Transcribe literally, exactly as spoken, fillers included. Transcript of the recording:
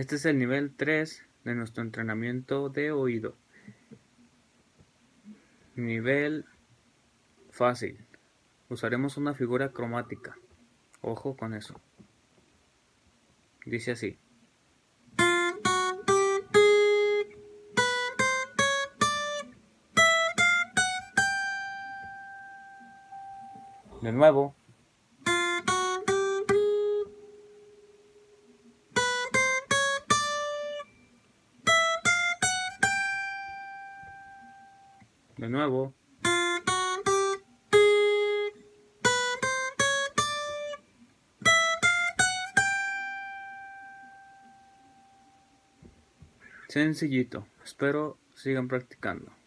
Este es el nivel tres de nuestro entrenamiento de oído. Nivel fácil. Usaremos una figura cromática. Ojo con eso. Dice así. De nuevo. De nuevo. Sencillito. Espero sigan practicando.